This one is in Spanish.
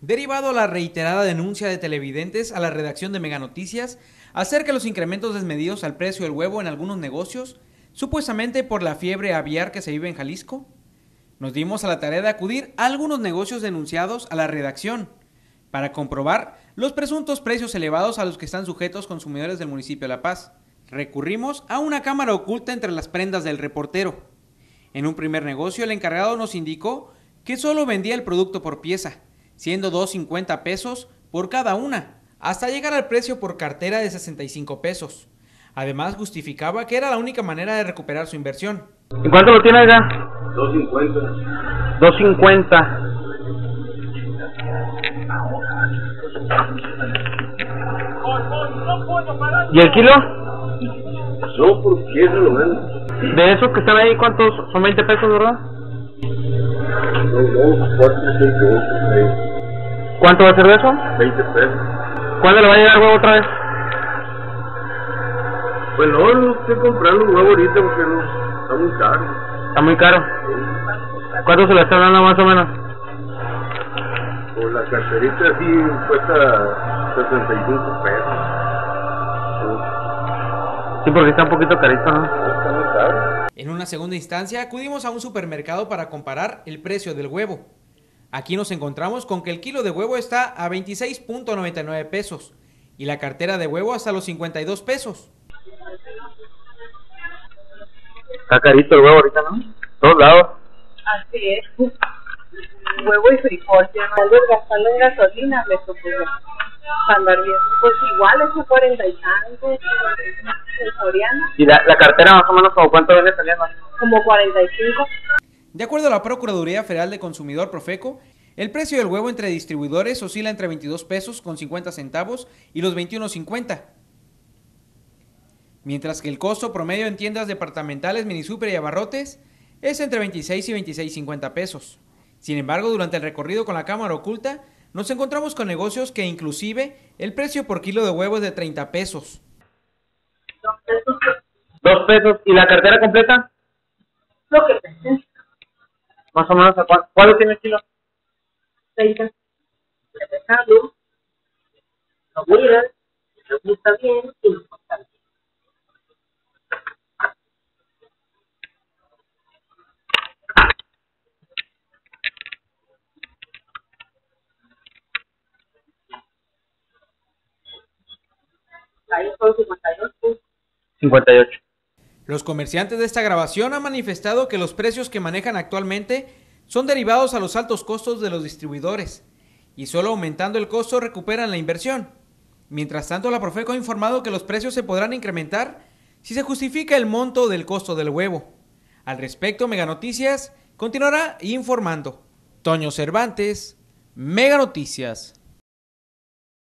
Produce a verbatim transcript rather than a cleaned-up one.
Derivado a la reiterada denuncia de televidentes a la redacción de Mega Noticias acerca de los incrementos desmedidos al precio del huevo en algunos negocios, supuestamente por la fiebre aviar que se vive en Jalisco, nos dimos a la tarea de acudir a algunos negocios denunciados a la redacción para comprobar los presuntos precios elevados a los que están sujetos consumidores del municipio de La Paz. Recurrimos a una cámara oculta entre las prendas del reportero. En un primer negocio, el encargado nos indicó que solo vendía el producto por pieza, siendo dos cincuenta pesos por cada una, hasta llegar al precio por cartera de sesenta y cinco pesos. Además, justificaba que era la única manera de recuperar su inversión. ¿En cuánto lo tiene ya? dos cincuenta. dos cincuenta. ¿Y el kilo? No, por pieza lo venden. De esos que están ahí, ¿cuántos? Son veinte pesos, ¿verdad? Son dos, cuatro, seis, ocho, seis. ¿Cuánto va a ser de eso? veinte pesos. ¿Cuándo le va a llegar huevo otra vez? Pues no, no estoy comprando huevo ahorita porque no, está muy caro. Está muy caro. ¿Cuánto se le está dando más o menos? Pues la carterita así cuesta sesenta y cinco pesos. Sí, porque está un poquito carito, ¿no? Está muy caro. En una segunda instancia, acudimos a un supermercado para comparar el precio del huevo. Aquí nos encontramos con que el kilo de huevo está a veintiséis punto noventa y nueve pesos y la cartera de huevo hasta los cincuenta y dos pesos. Está carito el huevo ahorita, ¿no? Todos lados. Así es. Huevo y frijol, ya no andes gastando en gasolina, me supone. Para andar bien. Pues igual, es un cuarenta y tantos, en Soriana. ¿Y la, la cartera más o menos como cuánto viene saliendo? Como cuarenta y cinco. De acuerdo a la Procuraduría Federal de Consumidor Profeco, el precio del huevo entre distribuidores oscila entre veintidós pesos con cincuenta centavos y los veintiuno cincuenta. Mientras que el costo promedio en tiendas departamentales, minisúper y abarrotes es entre veintiséis y veintiséis cincuenta pesos. Sin embargo, durante el recorrido con la cámara oculta, nos encontramos con negocios que inclusive el precio por kilo de huevo es de treinta pesos. Dos pesos. Dos pesos. ¿Y la cartera completa? Lo que pensé. Más o menos, ¿a cuánto? ¿Cuál tiene el kilo? treinta. Le pesamos. Lo miran. Lo gusta bien y lo gusta bien. Ahí son cincuenta y ocho. cincuenta y ocho. Los comerciantes de esta grabación han manifestado que los precios que manejan actualmente son derivados a los altos costos de los distribuidores y solo aumentando el costo recuperan la inversión. Mientras tanto, la Profeco ha informado que los precios se podrán incrementar si se justifica el monto del costo del huevo. Al respecto, Mega Noticias continuará informando. Toño Cervantes, Mega Noticias.